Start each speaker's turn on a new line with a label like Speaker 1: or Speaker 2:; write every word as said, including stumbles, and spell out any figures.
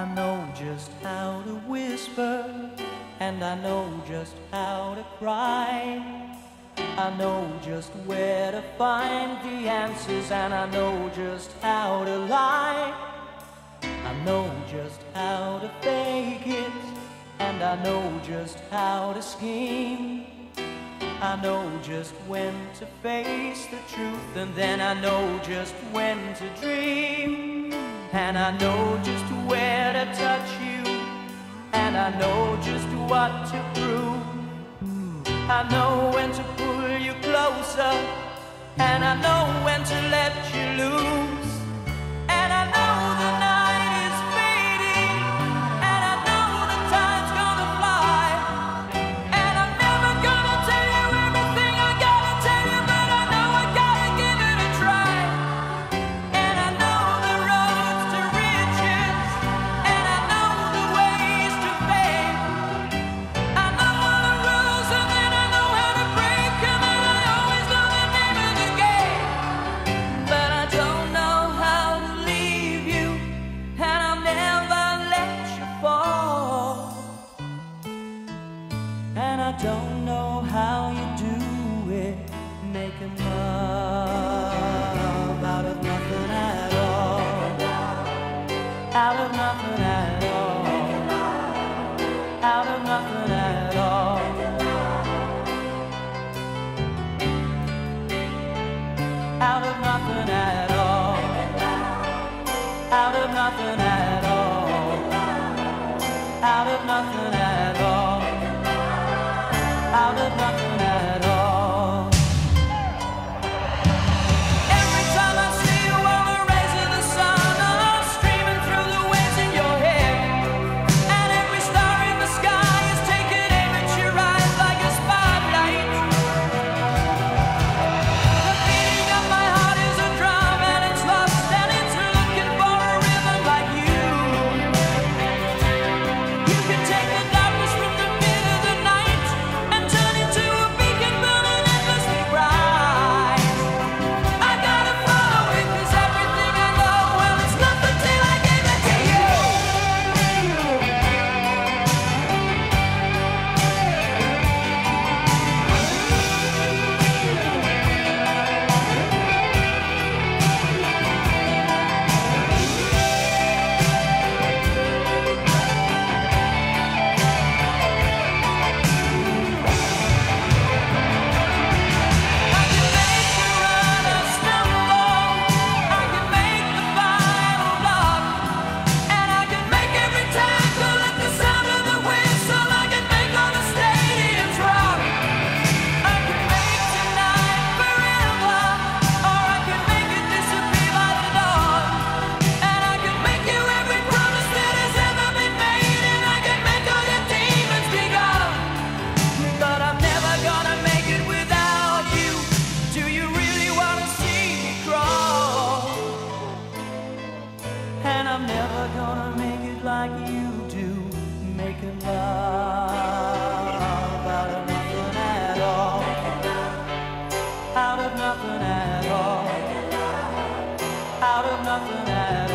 Speaker 1: I know just how to whisper, and I know just how to cry. I know just where to find the answers, and I know just how to lie. I know just how to fake it, and I know just how to scheme. I know just when to face the truth, and then I know just when to dream. And I know just where to touch you, and I know just what to prove. I know when to pull you closer, and I know when to let you loose. And I know the night is fading, and I know the time's gonna fly. And I'm never gonna tell you everything I gotta tell you, but I know I gotta give it a try. And I know the roads to riches, and I know the ways to fame. I know all the rules, and then I know how to break them, and I always know the name of the game. But I don't know how to leave you, and I'll never let you fall. And I don't know how you do it, making love out of nothing at all. Out of nothing at all. Out of nothing at all. Out of nothing at all. Out of nothing at all. Out of nothing at all. Out of nothing at all. Every time I see you on the rays of the sun, I'm streaming through the waves in your hair. And every star in the sky is taking aim at your eyes like a spotlight. The beating of my heart is a drum, and it's lost, and it's looking for a rhythm like you. You can take the darkness from the pit of the night and turn it to a beacon burning endlessly bright. I gotta follow it, 'cause everything I know, well, it's nothing till I give it to you. I can make the runner stumble, I can make the final block, and I can make every tackle at the sound of the whistle. I can make all the stadiums rock. I can make tonight forever, or I can make it disappear by the dawn. And I can make you every promise that has ever been made, and I can make all your demons be gone. But I'm never gonna make it without you. Do you really wanna see me crawl? And I'm never gonna make it like you do, making love out of nothing at all. Out of nothing at all. Out of nothing at all.